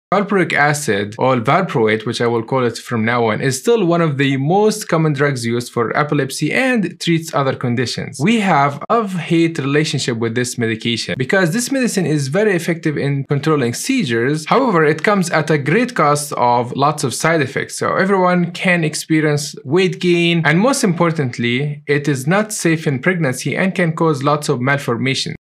Valproic acid, or valproate, which I will call it from now on, is still one of the most common drugs used for epilepsy and treats other conditions. We have a love-hate relationship with this medication because this medicine is very effective in controlling seizures. However, it comes at a great cost of lots of side effects. So everyone can experience weight gain, and most importantly, it is not safe in pregnancy and can cause lots of malformations.